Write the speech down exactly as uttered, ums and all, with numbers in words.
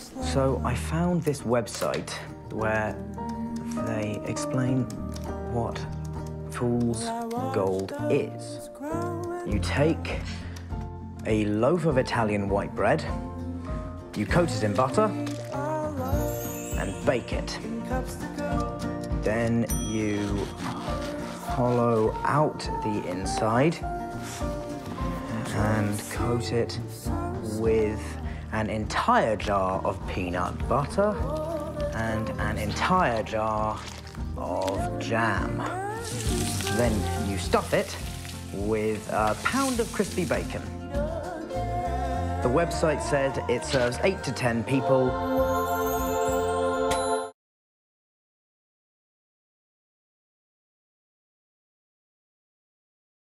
So I found this website where they explain what fool's gold is. You take a loaf of Italian white bread, you coat it in butter, and bake it. Then you hollow out the inside and coat it with an entire jar of peanut butter and an entire jar of jam. Then you stuff it with a pound of crispy bacon. The website said it serves eight to ten people